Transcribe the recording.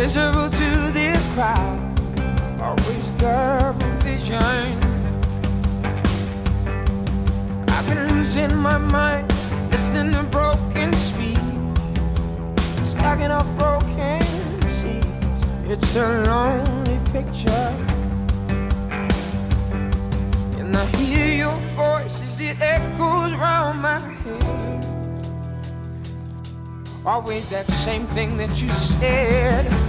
invisible to this crowd, always double vision. I've been losing my mind, listening to broken speed, stacking up broken seeds. It's a lonely picture, and I hear your voice as it echoes round my head. Always that same thing that you said.